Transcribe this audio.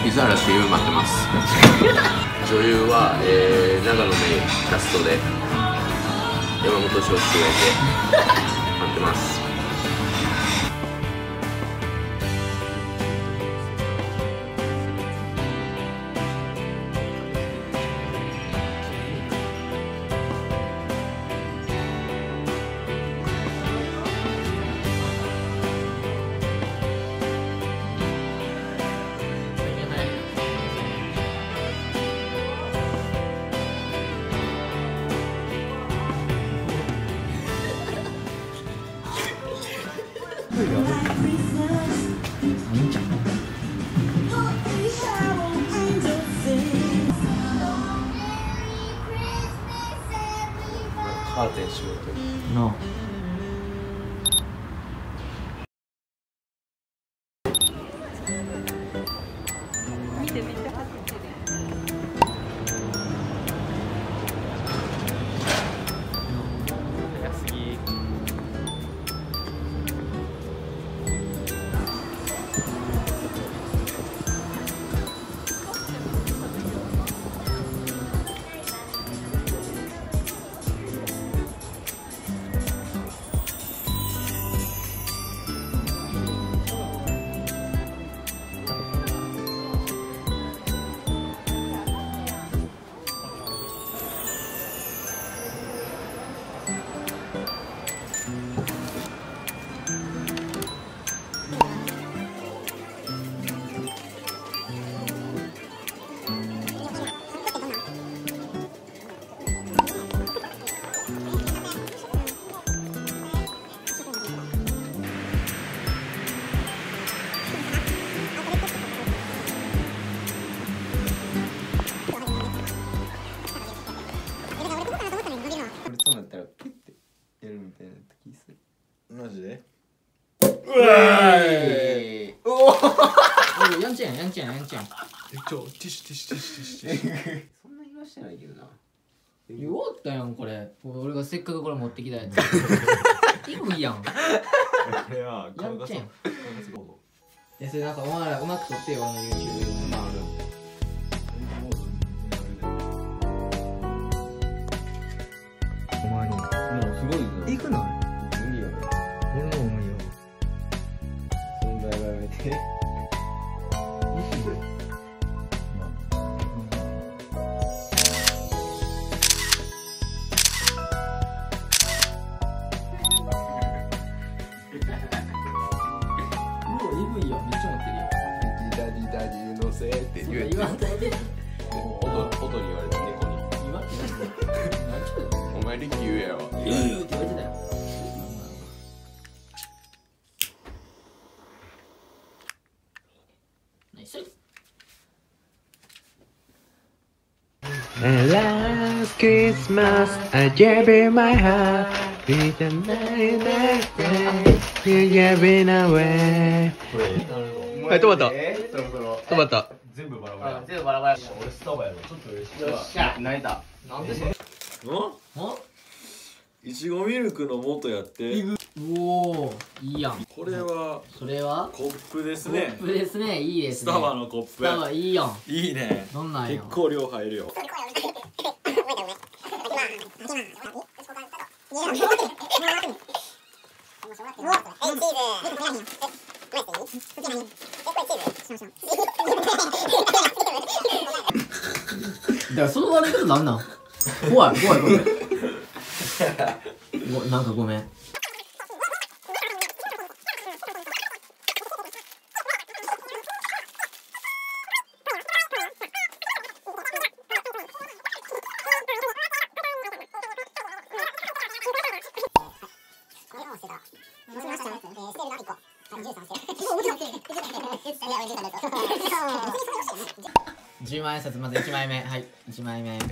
水原しげみ待ってます。女優は、長野芽郁キャストで山本彰子を演じて待ってます。カーテン閉めてなあ。 見てめっちゃ走ってる。早すぎ。 そうなったらピッてやるみたいな時する。 マジで？ うわーい。おお。 やんちゃんやんちゃんやんちゃん。 ティッシュティッシュティッシュティッシュ。 そんな言わしてないけどな。 言おったやんこれ。俺がせっかくこれ持ってきたやつ。いいやん。 これはやんちゃん。 でそれなんかお前らうまく撮ってよ俺の YouTube。まあお前のもうすごいぞ。いくない？無理よ。俺のも無理よ。存在がやめて。 鈍いよめっちゃ持ってるよ。 ジダジダジのせって言えて。 言わんといて。 音に言われた猫に。 言わんといて。何ちゅうの？ お前リキ言えよ。 って言われてたよ。何それ ？Last Christmas, I gave you my heart. It's a very nice day. You gave it away. はい、止まった。止まった。 全部バラバラ。 全部バラバラ。 俺スタバやろ。ちょっと嬉しい。 よっしゃ。 泣いた。 なんでそれ？ いちごミルクの元やって。 おお、いいやん。 これはそれはコップですコね。 ップですね。いいですね。 スタバのコップ。 スタバいいやん。 いいね。 どんなんや。 結構量入るよ。 だからその笑い方なんなん？怖い怖い怖い。なんかごめん。10万円札まず1枚目。はい1枚目。